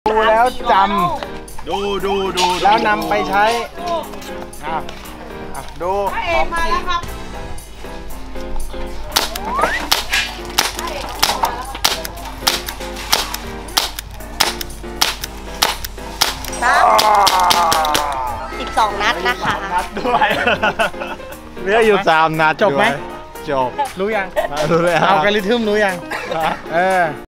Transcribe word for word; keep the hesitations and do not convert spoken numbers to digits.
ดูแล้วจำดูดูดูแล้วนำไปใช้อ่ะดูพระเอกมาแล้วครับอีกสองนัดนะคะนัดด้วยเหลืออยู่สามนัดจบไหมจบรู้ยังรู้เลยเอากระลิทึมรู้ยังเออ